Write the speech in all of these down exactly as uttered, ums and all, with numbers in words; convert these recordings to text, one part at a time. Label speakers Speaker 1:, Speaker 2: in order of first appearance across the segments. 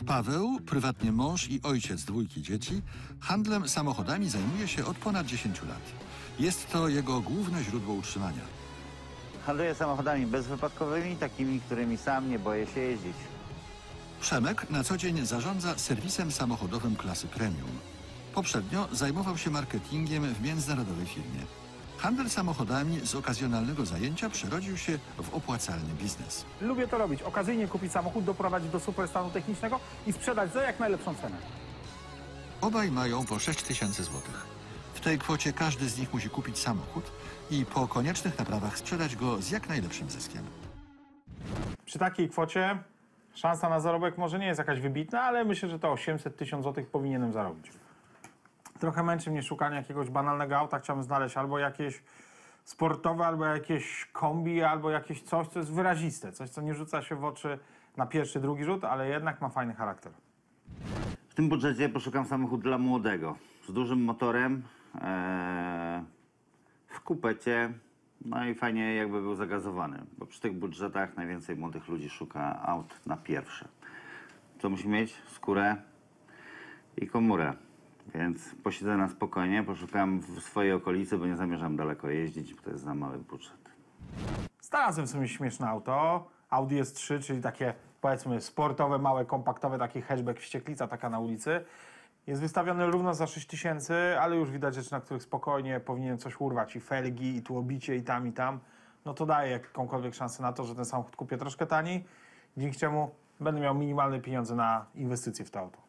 Speaker 1: Paweł, prywatnie mąż i ojciec dwójki dzieci, handlem samochodami zajmuje się od ponad dziesięciu lat. Jest to jego główne źródło utrzymania.
Speaker 2: Handluję samochodami bezwypadkowymi, takimi, którymi sam nie boję się jeździć.
Speaker 1: Przemek na co dzień zarządza serwisem samochodowym klasy premium. Poprzednio zajmował się marketingiem w międzynarodowej firmie. Handel samochodami z okazjonalnego zajęcia przerodził się w opłacalny biznes.
Speaker 3: Lubię to robić. Okazyjnie kupić samochód, doprowadzić do super stanu technicznego i sprzedać za jak najlepszą cenę.
Speaker 1: Obaj mają po sześć tysięcy złotych. W tej kwocie każdy z nich musi kupić samochód i po koniecznych naprawach sprzedać go z jak najlepszym zyskiem.
Speaker 3: Przy takiej kwocie szansa na zarobek może nie jest jakaś wybitna, ale myślę, że to osiemset tysięcy złotych powinienem zarobić. Trochę męczy mnie szukanie jakiegoś banalnego auta. Chciałbym znaleźć albo jakieś sportowe, albo jakieś kombi, albo jakieś coś, co jest wyraziste. Coś, co nie rzuca się w oczy na pierwszy, drugi rzut, ale jednak ma fajny charakter.
Speaker 2: W tym budżecie poszukam samochód dla młodego. Z dużym motorem, ee, w kupecie, no i fajnie jakby był zagazowany. Bo przy tych budżetach najwięcej młodych ludzi szuka aut na pierwsze. Co musi mieć? Skórę i komórę. Więc posiedzę na spokojnie, poszukam w swojej okolicy, bo nie zamierzam daleko jeździć, bo to jest za mały budżet.
Speaker 3: Znalazłem sobie śmieszne auto. Audi S trzy, czyli takie, powiedzmy, sportowe, małe, kompaktowe, taki hatchback, wścieklica taka na ulicy. Jest wystawiony równo za sześć tysięcy, ale już widać rzeczy, na których spokojnie powinien coś urwać. I felgi, i tu obicie, i tam, i tam. No to daje jakąkolwiek szansę na to, że ten samochód kupię troszkę taniej, dzięki czemu będę miał minimalne pieniądze na inwestycje w to auto.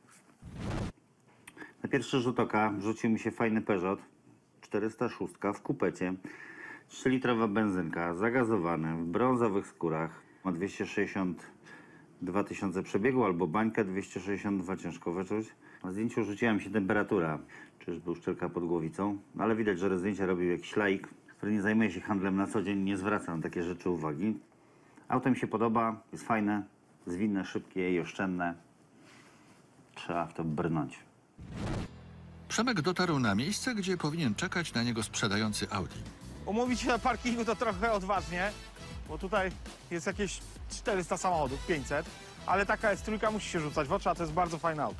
Speaker 2: Na pierwszy rzut oka rzucił mi się fajny Peugeot czterysta sześć w kupecie. trzylitrowa benzynka, zagazowany, w brązowych skórach. Ma dwieście sześćdziesiąt dwa tysiące przebiegu albo bańkę dwieście sześćdziesiąt dwa, ciężko wyczuć. Na zdjęciu rzuciła mi się temperatura, czyż był szczelka pod głowicą. No ale widać, że zdjęcie robił jakiś laik, który nie zajmuje się handlem na co dzień, nie zwraca na takie rzeczy uwagi. Auto mi się podoba, jest fajne, zwinne, szybkie i oszczędne. Trzeba w to brnąć.
Speaker 1: Przemek dotarł na miejsce, gdzie powinien czekać na niego sprzedający Audi.
Speaker 3: Umówić się na parkingu to trochę odważnie, bo tutaj jest jakieś czterysta samochodów, pięćset, ale taka S trzy musi się rzucać w oczy, a to jest bardzo fajne auto.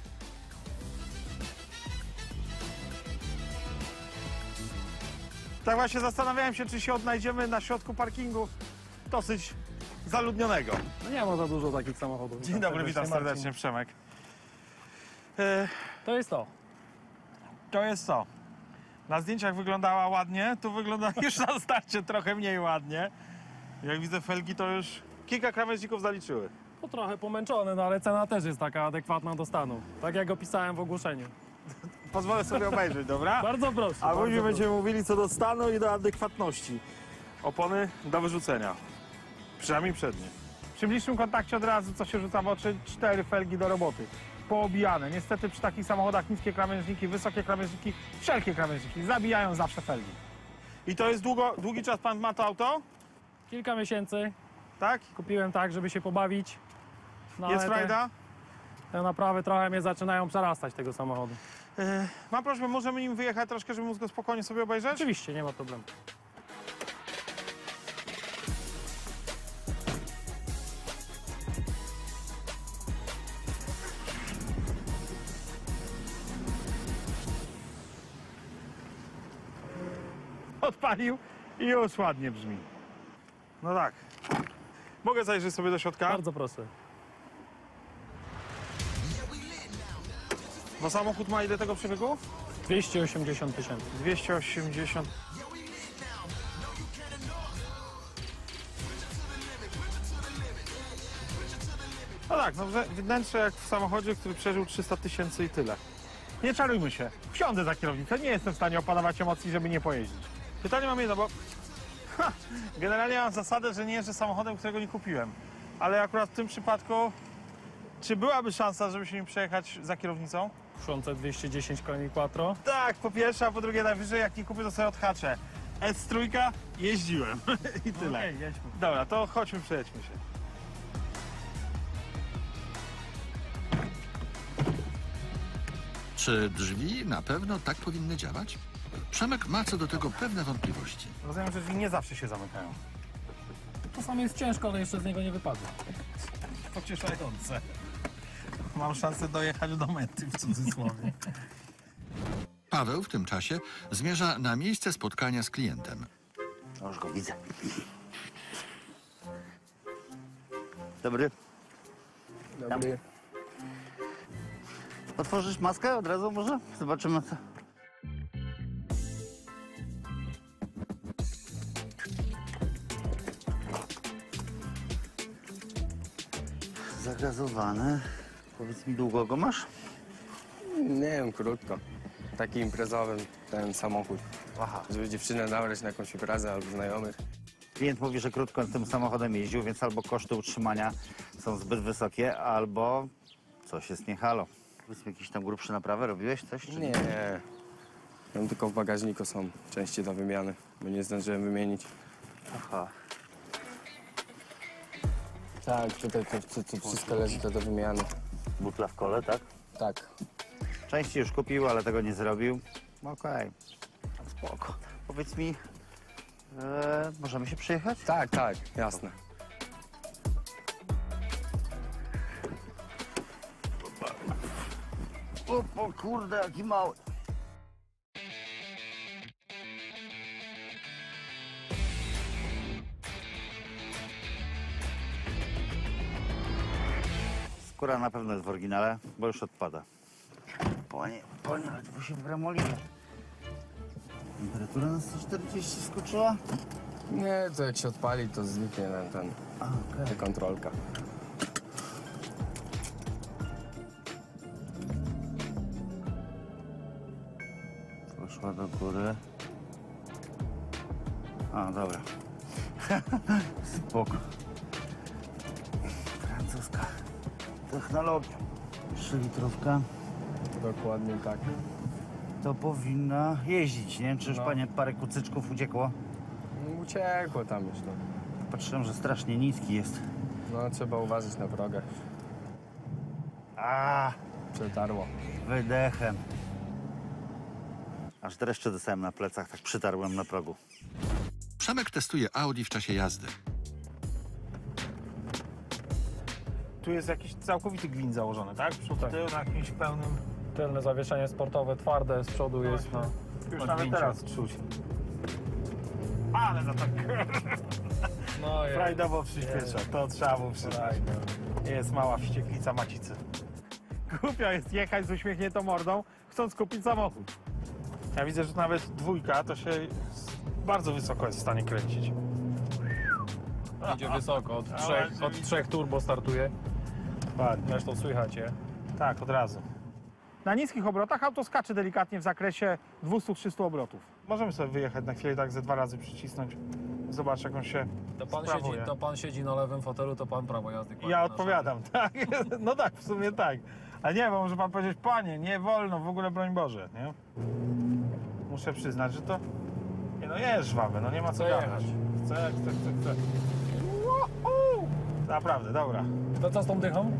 Speaker 3: Tak właśnie zastanawiałem się, czy się odnajdziemy na środku parkingu dosyć zaludnionego.
Speaker 4: No nie ma za dużo takich samochodów.
Speaker 3: Dzień dobry, witam serdecznie, Przemek. E,
Speaker 4: To jest to.
Speaker 3: to jest to. Na zdjęciach wyglądała ładnie, tu wygląda już na starcie trochę mniej ładnie. Jak widzę felgi, to już kilka krawężników zaliczyły.
Speaker 4: To trochę pomęczony, no ale cena też jest taka adekwatna do stanu. Tak jak opisałem w ogłoszeniu.
Speaker 3: Pozwolę sobie obejrzeć, dobra?
Speaker 4: Bardzo proszę.
Speaker 3: A
Speaker 4: bardzo
Speaker 3: później
Speaker 4: proszę.
Speaker 3: będziemy mówili co do stanu i do adekwatności. Opony do wyrzucenia. Przynajmniej przednie. Przy bliższym kontakcie od razu, co się rzuca w oczy, cztery felgi do roboty. Poobijane. Niestety przy takich samochodach niskie krawężniki, wysokie krawężniki, wszelkie krawężniki zabijają zawsze felgi. I to jest długo, długi czas pan ma to auto?
Speaker 4: Kilka miesięcy
Speaker 3: Tak?
Speaker 4: kupiłem tak, żeby się pobawić. No,
Speaker 3: Jest
Speaker 4: ale te-
Speaker 3: frajda?
Speaker 4: Te naprawy trochę mnie zaczynają przerastać tego samochodu.
Speaker 3: Yy, mam prośbę, możemy nim wyjechać troszkę, żeby móc go spokojnie sobie obejrzeć?
Speaker 4: Oczywiście, nie ma problemu.
Speaker 3: Odpalił i już ładnie brzmi. No tak. Mogę zajrzeć sobie do środka?
Speaker 4: Bardzo proszę.
Speaker 3: Bo samochód ma ile tego przebiegu?
Speaker 4: dwieście osiemdziesiąt tysięcy.
Speaker 3: dwieście osiemdziesiąt. No tak, no wrze- wnętrze jak w samochodzie, który przeżył trzysta tysięcy i tyle. Nie czarujmy się. Wsiądę za kierownicę, nie jestem w stanie opanować emocji, żeby nie pojeździć. Pytanie mam jedno, bo ha, generalnie mam zasadę, że nie jeżdżę samochodem, którego nie kupiłem. Ale akurat w tym przypadku, czy byłaby szansa, żeby się nim przejechać za kierownicą?
Speaker 4: Kuszące dwieście dziesięć koni quattro.
Speaker 3: Tak, po pierwsze, a po drugie najwyżej jak nie kupię, to sobie odhaczę. S trzy jeździłem i tyle.
Speaker 4: Okej, jedźmy.
Speaker 3: Dobra, to chodźmy, przejedźmy się.
Speaker 1: Czy drzwi na pewno tak powinny działać? Przemek ma co do tego pewne wątpliwości.
Speaker 3: Rozumiem, że drzwi nie zawsze się zamykają.
Speaker 4: Czasami jest ciężko, ale jeszcze z niego nie wypadło.
Speaker 3: Pocieszające. mam szansę dojechać do mety, w cudzysłowie.
Speaker 1: Paweł w tym czasie zmierza na miejsce spotkania z klientem.
Speaker 2: Już go widzę. Dobry.
Speaker 5: Dobry.
Speaker 2: Otworzysz maskę od razu może? Zobaczymy co. Zagazowane. Powiedz mi, długo go masz?
Speaker 5: Nie wiem, krótko. Taki imprezowy ten samochód.
Speaker 2: Aha.
Speaker 5: Żeby dziewczynę nabrać na jakąś imprezę albo znajomych.
Speaker 2: Klient mówi, że krótko tym samochodem jeździł, więc albo koszty utrzymania są zbyt wysokie, albo coś jest nie halo. Powiedz mi, jakieś tam grubsze naprawy robiłeś coś? Czy
Speaker 5: Nie. Tam tylko w bagażniku są części do wymiany, bo nie zdążyłem wymienić.
Speaker 2: Aha.
Speaker 5: Tak, tutaj to, to, to wszystko leży to do wymiany.
Speaker 2: Butla w kole, tak?
Speaker 5: Tak.
Speaker 2: Części już kupił, ale tego nie zrobił. Okej. Spoko. Powiedz mi, e, możemy się przyjechać?
Speaker 5: Tak, tak, jasne.
Speaker 2: O, o kurde, jaki mały. Skóra na pewno jest w oryginale, bo już odpada. Panie, panie, ale to się wgramoliło. Temperatura na sto czterdzieści skoczyła?
Speaker 5: Nie, to jak się odpali, to zniknie ten, ten,
Speaker 2: A, okej.
Speaker 5: ta kontrolka.
Speaker 2: Poszła do góry. A, dobra. Spoko. Francuska technologia. Trzylitrówka.
Speaker 5: Dokładnie tak.
Speaker 2: To powinna jeździć, nie? Czy już
Speaker 5: No.
Speaker 2: panie parę kucyczków uciekło?
Speaker 5: No, uciekło tam już to.
Speaker 2: Patrzyłem, że strasznie niski jest.
Speaker 5: No, trzeba uważać na progach.
Speaker 2: A,
Speaker 5: Przetarło.
Speaker 2: wydechem. Aż dreszcze dostałem na plecach, tak przytarłem na progu.
Speaker 1: Przemek testuje Audi w czasie jazdy.
Speaker 3: Tu jest jakiś całkowity gwint założony, tak? Przód,
Speaker 4: Tak.
Speaker 3: tył na jakimś pełnym...
Speaker 4: Tylne zawieszenie sportowe, twarde, z przodu jest na...
Speaker 3: Już
Speaker 4: na
Speaker 3: nawet
Speaker 4: gwincie.
Speaker 3: teraz czuć. Ale za tak
Speaker 4: No jest.
Speaker 3: frajdowo przyspiesza. To trzeba mu przyznać. Jest mała wścieklica macicy. Głupio jest jechać z uśmiechniętą mordą, chcąc kupić samochód. Ja widzę, że nawet dwójka to się bardzo wysoko jest w stanie kręcić.
Speaker 4: Idzie wysoko, od
Speaker 3: Ale
Speaker 4: trzech, od
Speaker 3: rzeczywiście.
Speaker 4: trzech turbo startuje.
Speaker 3: Ładnie.
Speaker 4: Zresztą słychać je.
Speaker 3: Tak, od razu. Na niskich obrotach auto skacze delikatnie w zakresie dwieście trzysta obrotów. Możemy sobie wyjechać na chwilę i tak ze dwa razy przycisnąć. Zobacz, jak on się
Speaker 4: To pan,
Speaker 3: sprawuje.
Speaker 4: siedzi, to pan siedzi na lewym fotelu, to pan prawo jazdy kładzie
Speaker 3: Ja
Speaker 4: na
Speaker 3: odpowiadam, tak? No tak, w sumie tak. A nie, bo może pan powiedzieć, panie, nie wolno, w ogóle broń Boże, nie? Muszę przyznać, że to... Nie no, jest żwawe, no nie ma co
Speaker 4: Chce
Speaker 3: gadać.
Speaker 4: jechać.
Speaker 3: Chcę, chcę, chcę, chcę. Uhu! Naprawdę, dobra.
Speaker 4: To co z tą dychą?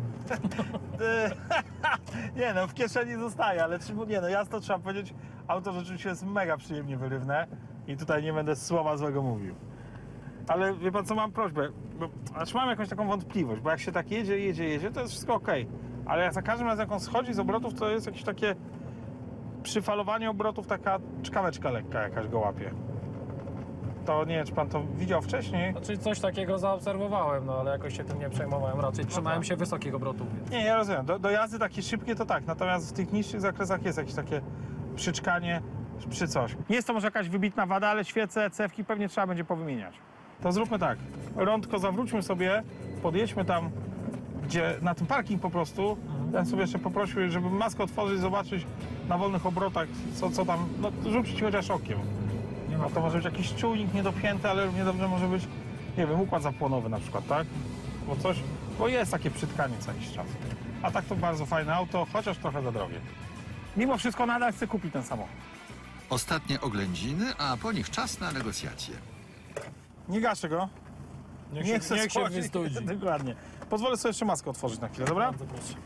Speaker 3: Nie no, w kieszeni zostaje, ale czy, nie no, jasno trzeba powiedzieć, auto rzeczywiście jest mega przyjemnie wyrywne i tutaj nie będę słowa złego mówił. Ale wie pan co, mam prośbę, bo aż mam jakąś taką wątpliwość, bo jak się tak jedzie, jedzie, jedzie, to jest wszystko okej. Ale jak za każdym razem jak on schodzi z obrotów, to jest jakieś takie przyfalowanie obrotów, taka czkaweczka lekka jakaś go łapie. To nie wiem, czy pan to widział wcześniej?
Speaker 4: Znaczy coś takiego zaobserwowałem, no ale jakoś się tym nie przejmowałem. Raczej trzymałem
Speaker 3: tak.
Speaker 4: się wysokich obrotów. Więc...
Speaker 3: Nie, ja rozumiem. Do, do jazdy takie szybkie to tak, natomiast w tych niższych zakresach jest jakieś takie przyczkanie przy coś. Nie jest to może jakaś wybitna wada, ale świece, cewki pewnie trzeba będzie powymieniać. To zróbmy tak. Rądko zawróćmy sobie, podjedźmy tam, gdzie na tym parking po prostu. Ja bym sobie jeszcze poprosił, żeby maskę otworzyć, zobaczyć na wolnych obrotach, co, co tam, no rzucić chociaż okiem. Nie ma, to może być jakiś czujnik niedopięty, ale równie dobrze może być, nie wiem, układ zapłonowy na przykład, tak? Bo coś, bo jest takie przytkanie co jakiś czas. A tak to bardzo fajne auto, chociaż trochę za drogie. Mimo wszystko nadal chcę kupić ten samochód.
Speaker 1: Ostatnie oględziny, a po nich czas na negocjacje.
Speaker 3: Nie gaszę go.
Speaker 4: Niech,
Speaker 3: Nie
Speaker 4: się,
Speaker 3: chcę
Speaker 4: niech się
Speaker 3: schodzić.
Speaker 4: wystudzi.
Speaker 3: Dokładnie. Pozwolę sobie jeszcze maskę otworzyć na chwilę, dobra?
Speaker 4: Bardzo proszę.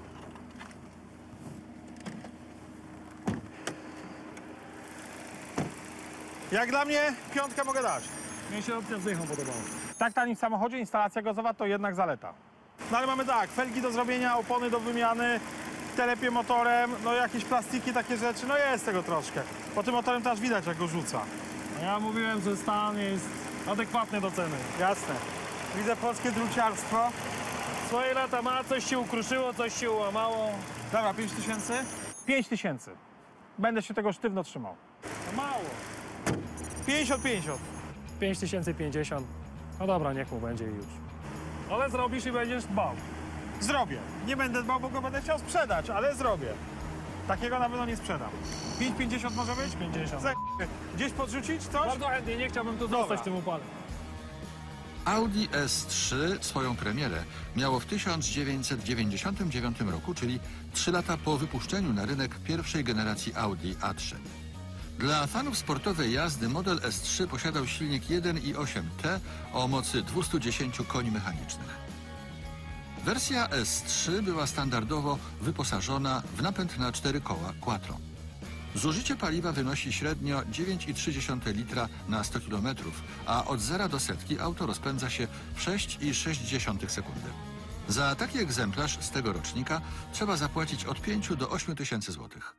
Speaker 3: Jak dla mnie piątkę mogę dać.
Speaker 4: Mnie się opcja z dychą podobała.
Speaker 3: Tak tanim w samochodzie instalacja gazowa to jednak zaleta. No ale mamy tak, felgi do zrobienia, opony do wymiany, telepie motorem, no jakieś plastiki, takie rzeczy, no jest tego troszkę. Po tym motorem też widać, jak go rzuca.
Speaker 4: Ja mówiłem, że stan jest adekwatny do ceny.
Speaker 3: Jasne. Widzę polskie druciarstwo.
Speaker 4: Swoje lata ma, coś się ukruszyło, coś się ułamało.
Speaker 3: Dobra, pięć tysięcy? pięć tysięcy. Będę się tego sztywno trzymał.
Speaker 4: To mało.
Speaker 3: pięćdziesiąt pięćdziesiąt.
Speaker 4: pięć tysięcy pięćdziesiąt. No dobra, niech mu będzie już. Ale zrobisz i będziesz dbał.
Speaker 3: Zrobię. Nie będę dbał, bo go będę chciał sprzedać, ale zrobię. Takiego na pewno nie sprzedam. pięć pięćdziesiąt może być?
Speaker 4: pięćdziesiąt.
Speaker 3: Za... Gdzieś podrzucić coś?
Speaker 4: Bardzo chętnie, nie chciałbym tu
Speaker 3: Dobra.
Speaker 4: zostać w tym upale.
Speaker 1: Audi S trzy swoją premierę miało w tysiąc dziewięćset dziewięćdziesiątym dziewiątym roku, czyli trzy lata po wypuszczeniu na rynek pierwszej generacji Audi A trzy. Dla fanów sportowej jazdy model S trzy posiadał silnik jeden i osiem T o mocy dwieście dziesięć koni mechanicznych. Wersja S trzy była standardowo wyposażona w napęd na cztery koła Quattro. Zużycie paliwa wynosi średnio dziewięć i trzy dziesiąte litra na sto kilometrów, a od zera do setki auto rozpędza się w sześć i sześć dziesiątych sekundy. Za taki egzemplarz z tego rocznika trzeba zapłacić od pięciu do ośmiu tysięcy złotych.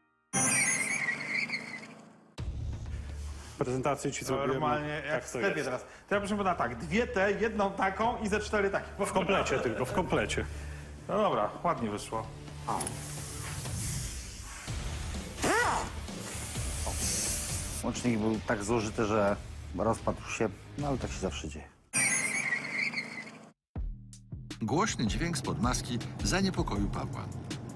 Speaker 6: Prezentację ci zrobiłem.
Speaker 3: Normalnie jak
Speaker 6: tak
Speaker 3: w
Speaker 6: to
Speaker 3: sklepie
Speaker 6: jest.
Speaker 3: teraz. To ja proszę pana tak, dwie te, jedną taką i ze cztery takie.
Speaker 6: W komplecie tylko, w komplecie.
Speaker 3: No dobra, ładnie wyszło.
Speaker 2: Łącznik był tak zużyty, że rozpadł się, no ale tak się zawsze dzieje.
Speaker 1: Głośny dźwięk spod maski zaniepokoił Pawła.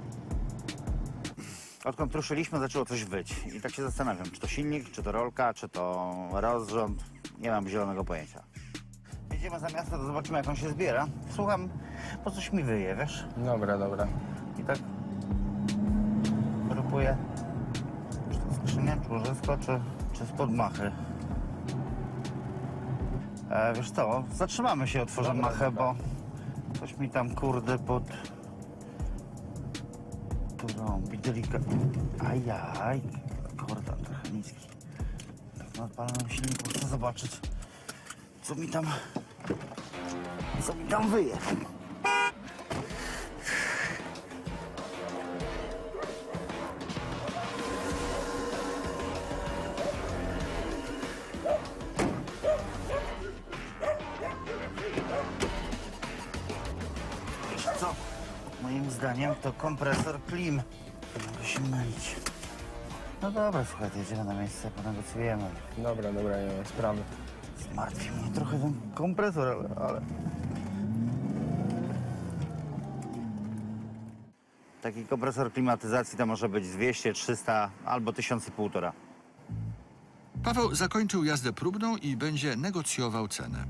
Speaker 2: Odkąd ruszyliśmy, zaczęło coś wyć. I tak się zastanawiam, czy to silnik, czy to rolka, czy to rozrząd. Nie mam zielonego pojęcia. Jedziemy za miasto, to zobaczymy, jak on się zbiera. Słucham, po coś mi wyje, wiesz?
Speaker 5: Dobra, dobra.
Speaker 2: I tak próbuję, czy to skrzynia, czy łożysko, czy, czy spod machy. E, wiesz co, zatrzymamy się, otworzę
Speaker 5: Dobra,
Speaker 2: machę,
Speaker 5: dobra.
Speaker 2: bo coś mi tam, kurde, pod... Trąbi delikatnie. Ajaj, kurde, trochę niski. Tak na odpalonym silniku chcę zobaczyć, co mi tam, co mi tam wyje. Wiesz co? Moim zdaniem to kompresor klim. Mogę się mylić. No dobra, słuchaj, jedziemy na miejsce, ponegocjujemy.
Speaker 5: Dobra, dobra, nie ma sprawy.
Speaker 2: Zmartwi mnie trochę ten kompresor, ale... ale... Taki kompresor klimatyzacji to może być dwieście, trzysta albo tysiąc i półtora.
Speaker 1: Paweł zakończył jazdę próbną i będzie negocjował cenę.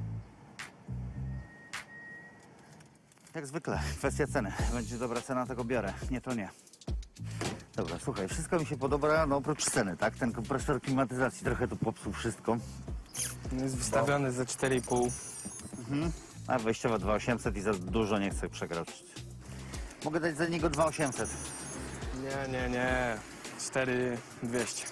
Speaker 2: Jak zwykle, kwestia ceny. Będzie dobra cena, to go biorę. Nie, to nie. Dobra, słuchaj, wszystko mi się podoba, no oprócz ceny, tak? Ten kompresor klimatyzacji trochę tu popsuł wszystko.
Speaker 5: Jest wystawiony za cztery i pół.
Speaker 2: A wejściowo dwa tysiące osiemset i za dużo nie chcę przekroczyć. Mogę dać za niego dwa tysiące osiemset.
Speaker 5: Nie, nie, nie. cztery dwieście.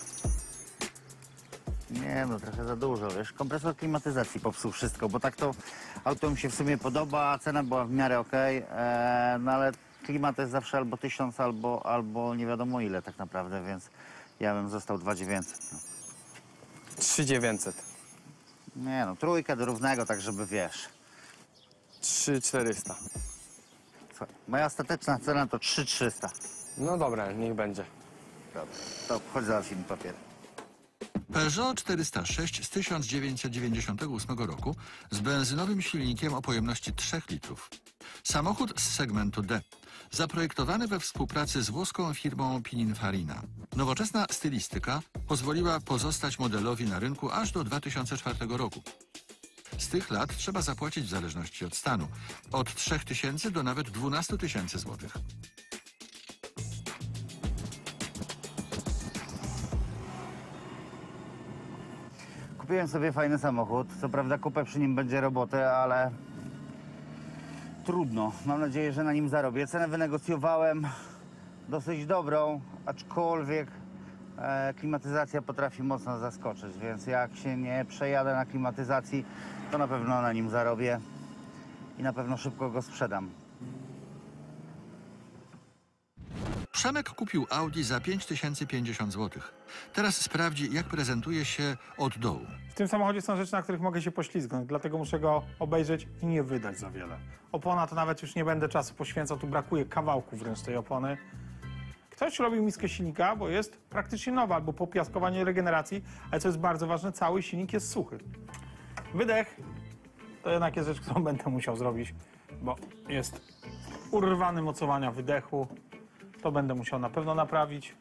Speaker 2: Nie no, trochę za dużo, wiesz. Kompresor klimatyzacji popsuł wszystko, bo tak to auto mi się w sumie podoba, cena była w miarę okej, e, no ale klimat jest zawsze albo tysiąc, albo, albo nie wiadomo ile tak naprawdę, więc ja bym został dwa tysiące dziewięćset. No.
Speaker 5: trzy dziewięćset.
Speaker 2: Nie no, trójkę do równego, tak żeby wiesz.
Speaker 5: trzy czterysta.
Speaker 2: Słuchaj, moja ostateczna cena to trzy trzysta.
Speaker 5: No dobra, niech będzie.
Speaker 2: Dobra, to chodź załatwimy mi papier.
Speaker 1: Peugeot czterysta sześć z tysiąc dziewięćset dziewięćdziesiątego ósmego roku z benzynowym silnikiem o pojemności trzy litrów. Samochód z segmentu D, zaprojektowany we współpracy z włoską firmą Pininfarina. Nowoczesna stylistyka pozwoliła pozostać modelowi na rynku aż do dwa tysiące czwartego roku. Z tych lat trzeba zapłacić w zależności od stanu od trzech tysięcy do nawet dwunastu tysięcy złotych.
Speaker 2: Kupiłem sobie fajny samochód. Co prawda kupę przy nim będzie roboty, ale trudno. Mam nadzieję, że na nim zarobię. Cenę wynegocjowałem dosyć dobrą, aczkolwiek e, klimatyzacja potrafi mocno zaskoczyć, więc jak się nie przejadę na klimatyzacji, to na pewno na nim zarobię i na pewno szybko go sprzedam.
Speaker 1: Przemek kupił Audi za pięć tysięcy pięćdziesiąt złotych. Teraz sprawdzi, jak prezentuje się od dołu.
Speaker 3: W tym samochodzie są rzeczy, na których mogę się poślizgnąć, dlatego muszę go obejrzeć i nie wydać za wiele. Opona to nawet już nie będę czasu poświęcał, tu brakuje kawałku wręcz tej opony. Ktoś robił miskę silnika, bo jest praktycznie nowa, albo popiaskowanie regeneracji, ale co jest bardzo ważne, cały silnik jest suchy. Wydech to jednak jest rzecz, którą będę musiał zrobić, bo jest urwany mocowania wydechu. To będę musiał na pewno naprawić.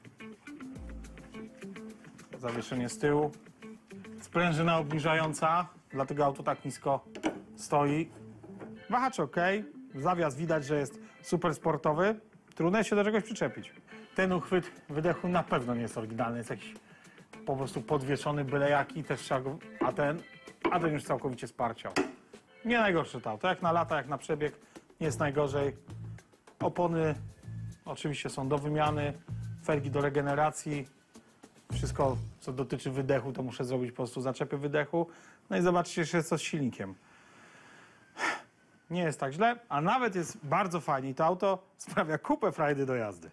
Speaker 3: Zawieszenie z tyłu. Sprężyna obniżająca, dlatego auto tak nisko stoi. Wahacz ok, zawias widać, że jest super sportowy. Trudno jest się do czegoś przyczepić. Ten uchwyt wydechu na pewno nie jest oryginalny, jest jakiś po prostu podwieszony byle jaki, też trzeba go, a ten, a ten już całkowicie sparciał. Nie najgorsze to auto, jak na lata, jak na przebieg, nie jest najgorzej. Opony oczywiście są do wymiany, felgi do regeneracji. Wszystko, co dotyczy wydechu, to muszę zrobić po prostu zaczepy wydechu. No i zobaczcie jeszcze co z silnikiem. Nie jest tak źle, a nawet jest bardzo fajnie i to auto sprawia kupę frajdy do jazdy.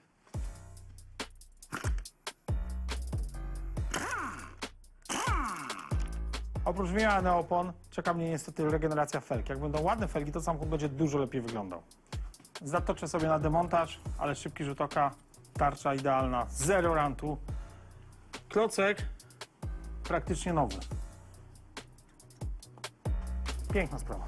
Speaker 3: Oprócz wymiany opon czeka mnie niestety regeneracja felg. Jak będą ładne felgi, to samochód będzie dużo lepiej wyglądał. Zatoczę sobie na demontaż, ale szybki rzut oka, tarcza idealna, zero rantu. Klocek praktycznie nowy. Piękna sprawa.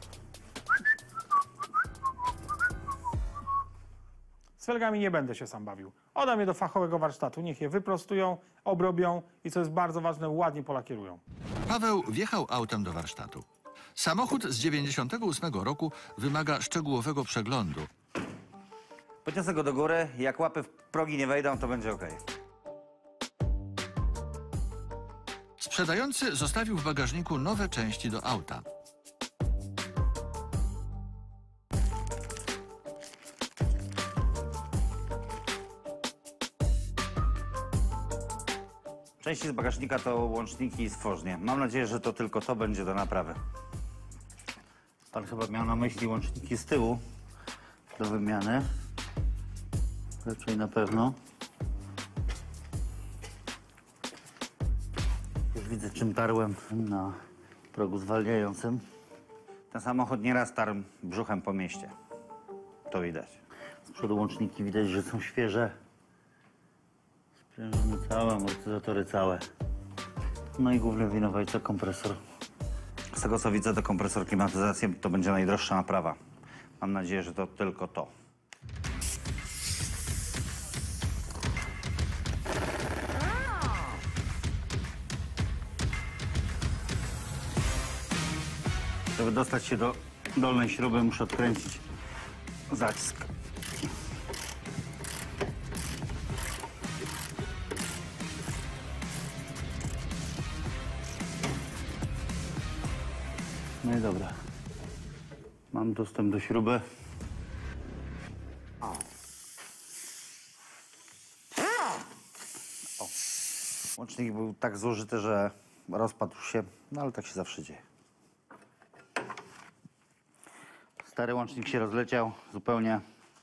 Speaker 3: Z felgami nie będę się sam bawił. Oddam je do fachowego warsztatu, niech je wyprostują, obrobią i co jest bardzo ważne, ładnie polakierują.
Speaker 1: Paweł wjechał autem do warsztatu. Samochód z dziewięćdziesiątego ósmego roku wymaga szczegółowego przeglądu.
Speaker 2: Podniosę go do góry, jak łapy w progi nie wejdą, to będzie ok.
Speaker 1: Sprzedający zostawił w bagażniku nowe części do auta.
Speaker 2: Części z bagażnika to łączniki i stworznie. Mam nadzieję, że to tylko to będzie do naprawy. Pan chyba miał na myśli łączniki z tyłu do wymiany. Raczej na pewno. Już widzę, czym tarłem na progu zwalniającym. Ten samochód nieraz tarł brzuchem po mieście. To widać. Z przodu łączniki widać, że są świeże. Sprężyny całe, amortyzatory całe. No i główny winowajca kompresor. Z tego co widzę, to kompresor klimatyzacji to będzie najdroższa naprawa. Mam nadzieję, że to tylko to. Żeby dostać się do dolnej śruby, muszę odkręcić zacisk. No i dobra. Mam dostęp do śruby. O. Łącznik był tak złożyty, że rozpadł się, no ale tak się zawsze dzieje. Stary łącznik się rozleciał zupełnie.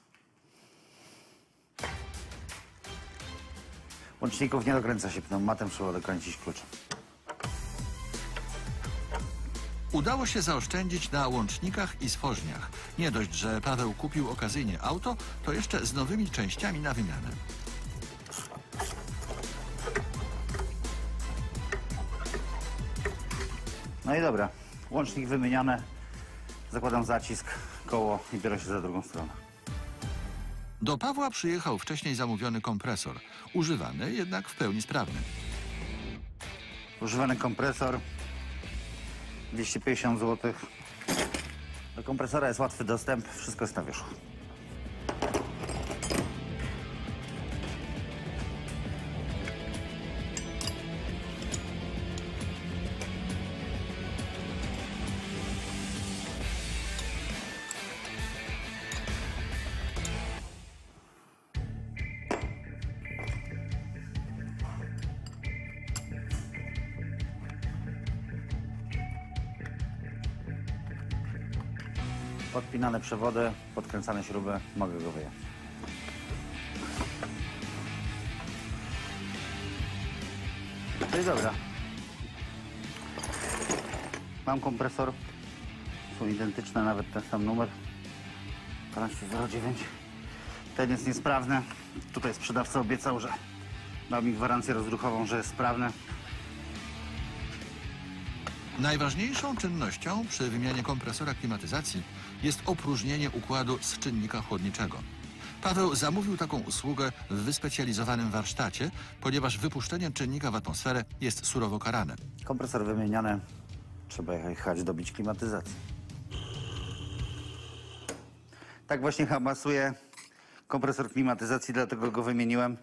Speaker 2: Łączników nie dokręca się pneumatem, trzeba dokręcić kluczem.
Speaker 1: Udało się zaoszczędzić na łącznikach i stworzniach. Nie dość, że Paweł kupił okazyjnie auto, to jeszcze z nowymi częściami na wymianę.
Speaker 2: No i dobra, łącznik wymieniony. Zakładam zacisk, koło i biorę się za drugą stronę.
Speaker 1: Do Pawła przyjechał wcześniej zamówiony kompresor. Używany, jednak w pełni sprawny.
Speaker 2: Używany kompresor. dwieście pięćdziesiąt złotych. Do kompresora jest łatwy dostęp, wszystko jest na wierzchu. Podpinane przewody, podkręcane śruby, mogę go wyjąć. No i dobra. Mam kompresor. Są identyczne, nawet ten sam numer. dwanaście zero dziewięć. Ten jest niesprawny. Tutaj sprzedawca obiecał, że dał mi gwarancję rozruchową, że jest sprawny.
Speaker 1: Najważniejszą czynnością przy wymianie kompresora klimatyzacji jest opróżnienie układu z czynnika chłodniczego. Paweł zamówił taką usługę w wyspecjalizowanym warsztacie, ponieważ wypuszczenie czynnika w atmosferę jest surowo karane.
Speaker 2: Kompresor wymieniony. Trzeba jechać dobić klimatyzację. Tak właśnie hamasuje kompresor klimatyzacji, dlatego go wymieniłem.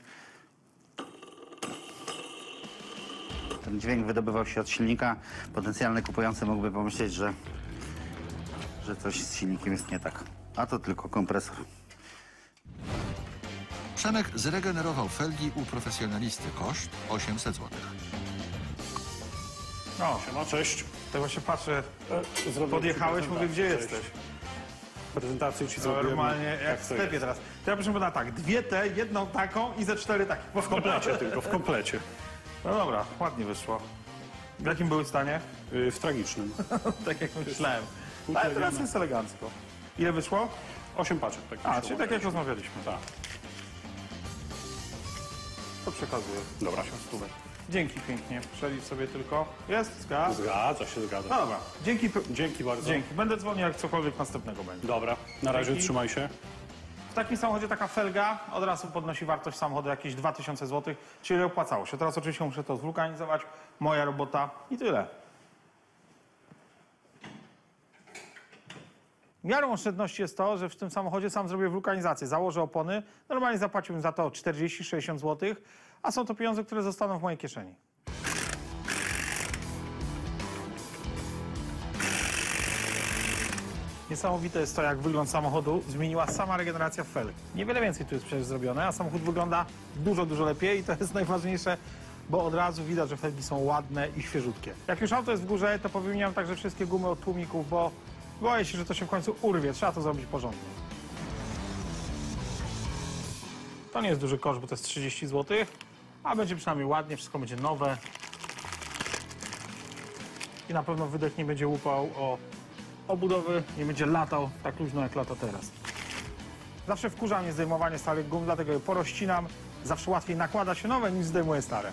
Speaker 2: Ten dźwięk wydobywał się od silnika. Potencjalny kupujący mógłby pomyśleć, że, że coś z silnikiem jest nie tak. A to tylko kompresor.
Speaker 1: Przemek zregenerował felgi u profesjonalisty. Koszt osiemset złotych.
Speaker 3: No,
Speaker 6: Siema, cześć.
Speaker 3: tak właśnie patrzę,
Speaker 6: E, zrobię
Speaker 3: podjechałeś,
Speaker 6: ci
Speaker 3: mówię, gdzie
Speaker 6: prezentację,
Speaker 3: jesteś?
Speaker 6: cześć. Prezentację ci zrobiłem.
Speaker 3: Normalnie jak
Speaker 6: to
Speaker 3: w sklepie
Speaker 6: jest.
Speaker 3: teraz. To ja proszę pana tak, dwie te, jedną taką i ze cztery takie.
Speaker 6: W komplecie tylko, w komplecie.
Speaker 3: No dobra, ładnie wyszło. W jakim były stanie?
Speaker 6: Y, w tragicznym.
Speaker 3: Tak jak myślałem.
Speaker 6: półtora
Speaker 3: Ale teraz
Speaker 6: grama.
Speaker 3: jest elegancko. Ile wyszło?
Speaker 6: Osiem paczek. Tak
Speaker 3: A,
Speaker 6: mi się
Speaker 3: czyli tak jak
Speaker 6: umawialiśmy.
Speaker 3: rozmawialiśmy.
Speaker 6: Tak.
Speaker 3: To przekazuję.
Speaker 6: Dobra.
Speaker 3: osiem stówek. Dzięki pięknie. Przelicz sobie tylko. Jest? Zgadza?
Speaker 6: Zgadza się, zgadza.
Speaker 3: No dobra. Dzięki. p-
Speaker 6: Dzięki bardzo.
Speaker 3: Dzięki. Będę dzwonił, jak cokolwiek następnego będzie.
Speaker 6: Dobra, na razie
Speaker 3: Dzięki.
Speaker 6: trzymaj się.
Speaker 3: W takim samochodzie taka felga od razu podnosi wartość samochodu jakieś dwa tysiące złotych, czyli opłacało się. Teraz oczywiście muszę to zwulkanizować. Moja robota i tyle. Miarą oszczędności jest to, że w tym samochodzie sam zrobię wulkanizację. Założę opony. Normalnie zapłaciłbym za to czterdzieści sześćdziesiąt złotych, a są to pieniądze, które zostaną w mojej kieszeni. Niesamowite jest to, jak wygląd samochodu zmieniła sama regeneracja felg. Niewiele więcej tu jest przecież zrobione, a samochód wygląda dużo, dużo lepiej i to jest najważniejsze, bo od razu widać, że felgi są ładne i świeżutkie. Jak już auto jest w górze, to powymieniam także wszystkie gumy od tłumików, bo boję się, że to się w końcu urwie. Trzeba to zrobić porządnie. To nie jest duży koszt, bo to jest trzydzieści złotych, a będzie przynajmniej ładnie, wszystko będzie nowe. I na pewno wydech nie będzie łupał o obudowy, nie będzie latał tak luźno jak lata teraz. Zawsze wkurza mnie zdejmowanie starych gum, dlatego je porozcinam. Zawsze łatwiej nakłada się nowe niż zdejmuję stare.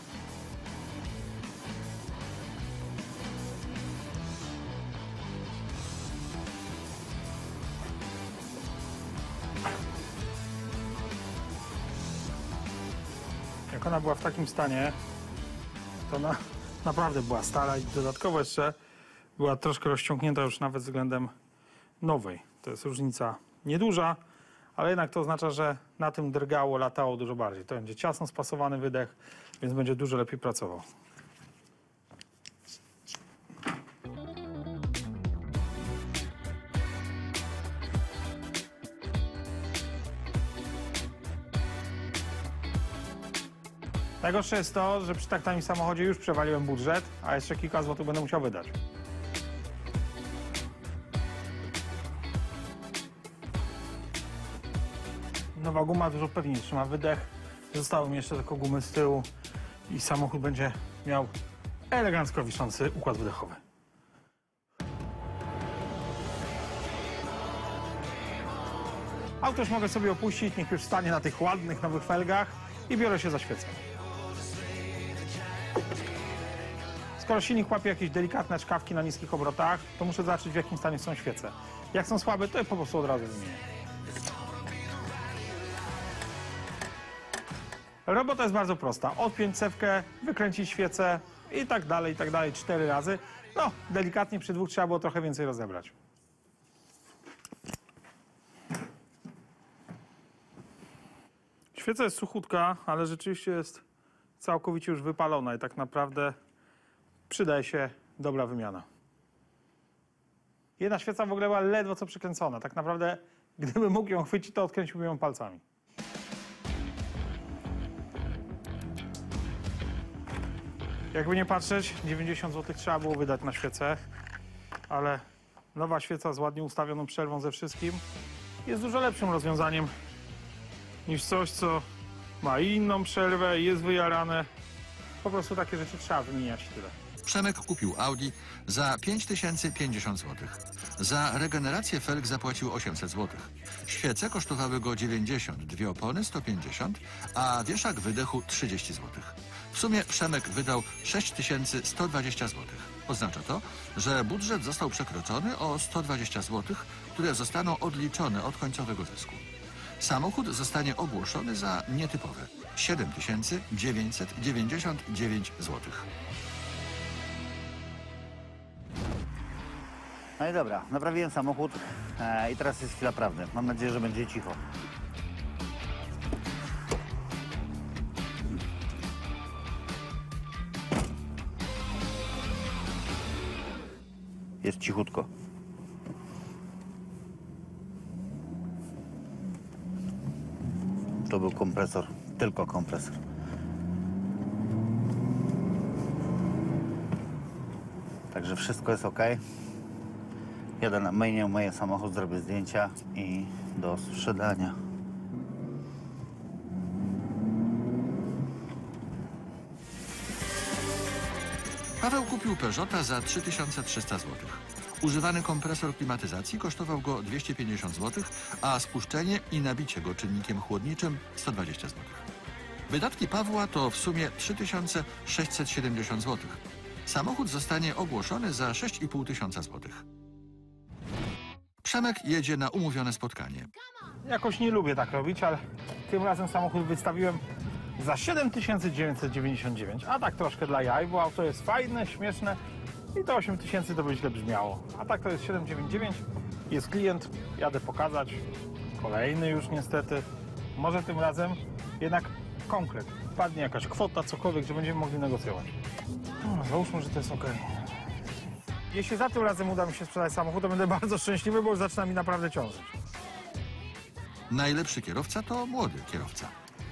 Speaker 3: Jak ona była w takim stanie, to na, naprawdę była stara i dodatkowo jeszcze była troszkę rozciągnięta już nawet względem nowej. To jest różnica nieduża, ale jednak to oznacza, że na tym drgało, latało dużo bardziej. To będzie ciasno spasowany wydech, więc będzie dużo lepiej pracował. Najgorsze jest to, że przy tak tanim samochodzie już przewaliłem budżet, a jeszcze kilka złotych będę musiał wydać. Nowa guma dużo pewniej trzyma wydech. Zostały mi jeszcze tylko gumy z tyłu i samochód będzie miał elegancko wiszący układ wydechowy. Auto już mogę sobie opuścić, niech już stanie na tych ładnych nowych felgach i biorę się za świecę. Skoro silnik łapie jakieś delikatne czkawki na niskich obrotach, to muszę zobaczyć, w jakim stanie są świece. Jak są słabe, to je po prostu od razu wymienię. Robota jest bardzo prosta. Odpiąć cewkę, wykręcić świecę i tak dalej, i tak dalej, cztery razy. No, delikatnie przy dwóch trzeba było trochę więcej rozebrać. Świeca jest suchutka, ale rzeczywiście jest całkowicie już wypalona i tak naprawdę przydaje się dobra wymiana. Jedna świeca w ogóle była ledwo co przykręcona. Tak naprawdę, gdybym mógł ją chwycić, to odkręciłbym ją palcami. Jakby nie patrzeć, dziewięćdziesiąt złotych trzeba było wydać na świecę, ale nowa świeca z ładnie ustawioną przerwą ze wszystkim jest dużo lepszym rozwiązaniem niż coś, co ma inną przerwę, jest wyjarane. Po prostu takie rzeczy trzeba wymieniać i tyle.
Speaker 1: Przemek kupił Audi za pięć tysięcy pięćdziesiąt złotych. Za regenerację felg zapłacił osiemset złotych. Świece kosztowały go dziewięćdziesiąt, dwie opony sto pięćdziesiąt, a wieszak wydechu trzydzieści złotych. W sumie Przemek wydał sześć tysięcy sto dwadzieścia złotych. Oznacza to, że budżet został przekroczony o sto dwadzieścia złotych, które zostaną odliczone od końcowego zysku. Samochód zostanie ogłoszony za nietypowe siedem tysięcy dziewięćset dziewięćdziesiąt dziewięć złotych.
Speaker 2: No i dobra, naprawiłem samochód e, i teraz jest chwila prawdy. Mam nadzieję, że będzie cicho. Jest cichutko. To był kompresor, tylko kompresor. Także wszystko jest ok. Jadę na myjnię, myję samochód, zrobię zdjęcia i do sprzedania.
Speaker 1: Paweł kupił Peugeota za trzy tysiące trzysta złotych. Używany kompresor klimatyzacji kosztował go dwieście pięćdziesiąt złotych, a spuszczenie i nabicie go czynnikiem chłodniczym sto dwadzieścia złotych. Wydatki Pawła to w sumie trzy tysiące sześćset siedemdziesiąt złotych. Samochód zostanie ogłoszony za sześć i pół tysiąca złotych. Przemek jedzie na umówione spotkanie.
Speaker 3: Jakoś nie lubię tak robić, ale tym razem samochód wystawiłem za siedem tysięcy dziewięćset dziewięćdziesiąt dziewięć. A tak troszkę dla jaj, bo auto jest fajne, śmieszne i to osiem tysięcy to by źle brzmiało. A tak to jest siedem dziewięćdziesiąt dziewięć. Jest klient, jadę pokazać. Kolejny już niestety. Może tym razem jednak konkret. Padnie jakaś kwota, cokolwiek, że będziemy mogli negocjować. No, załóżmy, że to jest ok. Jeśli za tym razem uda mi się sprzedać samochód, to będę bardzo szczęśliwy, bo już zaczyna mi naprawdę ciążyć.
Speaker 1: Najlepszy kierowca to młody kierowca.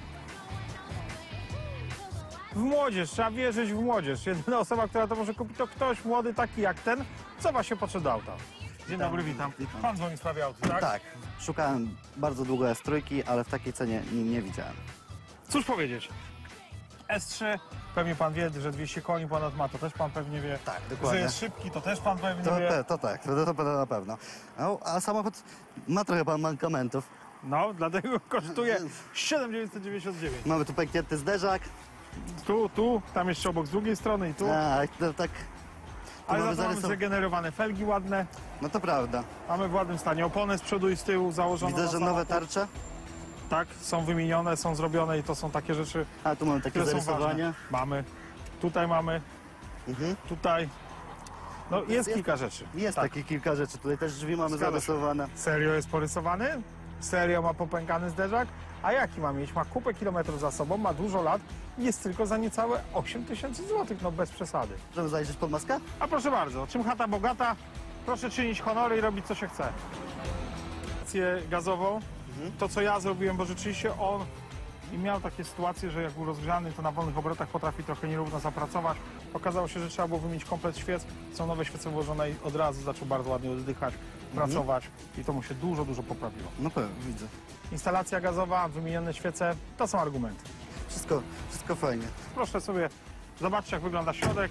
Speaker 3: W młodzież, trzeba wierzyć w młodzież. Jedyna osoba, która to może kupić, to ktoś młody taki jak ten, co właśnie podszedł do auta. Dzień dobry, witam.
Speaker 7: witam.
Speaker 3: Pan dzwoni w sprawie auta, tak?
Speaker 7: Tak, szukałem bardzo długo S trzy, ale w takiej cenie nie, nie widziałem.
Speaker 3: Cóż powiedzieć? S trzy, pewnie pan wie, że dwieście koni ponad ma, to też pan pewnie wie.
Speaker 7: Tak,
Speaker 3: Że
Speaker 7: dokładnie.
Speaker 3: jest szybki, to też pan pewnie
Speaker 7: To,
Speaker 3: wie.
Speaker 7: te, to tak, to, to na pewno. No, a samochód ma trochę pan mankamentów.
Speaker 3: No, dlatego kosztuje siedem tysięcy dziewięćset dziewięćdziesiąt dziewięć.
Speaker 7: Mamy tu pęknięty zderzak.
Speaker 3: Tu, tu, tam jeszcze obok z drugiej strony i tu.
Speaker 7: Tak, to, tak. Tu
Speaker 3: Ale
Speaker 7: mamy
Speaker 3: za to mamy
Speaker 7: zarysow-
Speaker 3: zregenerowane felgi ładne.
Speaker 7: No to prawda.
Speaker 3: Mamy w ładnym stanie opony z przodu i z tyłu założone.
Speaker 7: Widzę,
Speaker 3: na
Speaker 7: że nowe
Speaker 3: samochód.
Speaker 7: tarcze.
Speaker 3: Tak, są wymienione, są zrobione i to są takie rzeczy,
Speaker 7: A tu mamy takie
Speaker 3: które są
Speaker 7: zarysowania.
Speaker 3: ważne. Mamy, tutaj mamy,
Speaker 7: Mhm.
Speaker 3: tutaj. No jest,
Speaker 7: jest-
Speaker 3: kilka rzeczy.
Speaker 7: Jest
Speaker 3: Tak.
Speaker 7: takie kilka rzeczy. Tutaj też drzwi mamy
Speaker 3: Zgadza się.
Speaker 7: zarysowane.
Speaker 3: Serio jest porysowany, serio ma popękany zderzak, a jaki ma mieć? Ma kupę kilometrów za sobą, ma dużo lat i jest tylko za niecałe osiem tysięcy złotych, no bez przesady.
Speaker 7: Możemy zajrzeć pod maskę?
Speaker 3: A proszę bardzo, czym chata bogata, proszę czynić honory i robić co się chce. Stację gazową, to co ja zrobiłem, bo rzeczywiście on i miał takie sytuacje, że jak był rozgrzany, to na wolnych obrotach potrafi trochę nierówno zapracować. Okazało się, że trzeba było wymienić komplet świec, są nowe świece włożone i od razu zaczął bardzo ładnie oddychać, pracować i to mu się dużo, dużo poprawiło.
Speaker 7: No pewnie, widzę.
Speaker 3: Instalacja gazowa, wymienione świece, to są argumenty.
Speaker 7: Wszystko, wszystko fajnie.
Speaker 3: Proszę sobie zobaczyć, jak wygląda środek.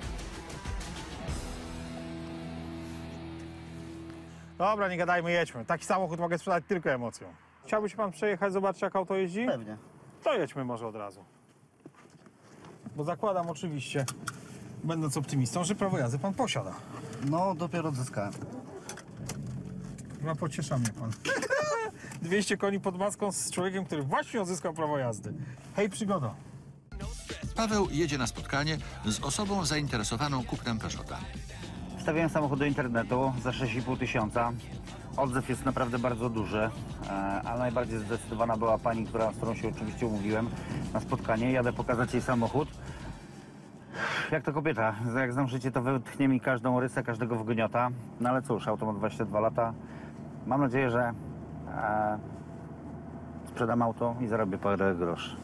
Speaker 3: Dobra, nie gadajmy, jedźmy. Taki samochód mogę sprzedać tylko emocją. Chciałby się pan przejechać, zobaczyć, jak auto jeździ?
Speaker 7: Pewnie.
Speaker 3: To jedźmy może od razu. Bo zakładam oczywiście, będąc optymistą, że prawo jazdy pan posiada.
Speaker 7: No, dopiero odzyskałem.
Speaker 3: Chyba pociesza mnie pan. dwieście koni pod maską z człowiekiem, który właśnie odzyskał prawo jazdy. Hej, przygoda.
Speaker 1: Paweł jedzie na spotkanie z osobą zainteresowaną kupnem Peugeota.
Speaker 2: Wstawiłem samochód do internetu za sześć i pół tysiąca. Odzew jest naprawdę bardzo duży, e, ale najbardziej zdecydowana była pani, która, z którą się oczywiście umówiłem na spotkanie. Jadę pokazać jej samochód. Jak to kobieta, jak znam życie, to wytchnie mi każdą rysę, każdego wgniota. No ale cóż, auto ma dwadzieścia dwa lata. Mam nadzieję, że e, sprzedam auto i zarobię parę groszy.